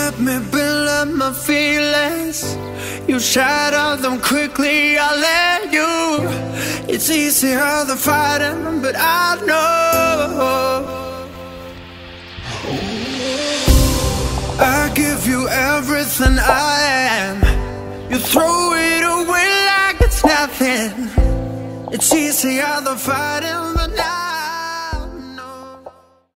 let me build up my feelings. You shatter them quickly, I let you. It's easier than fighting, but I know I give you everything I am. You throw it away like it's nothing. It's easier than fighting, but now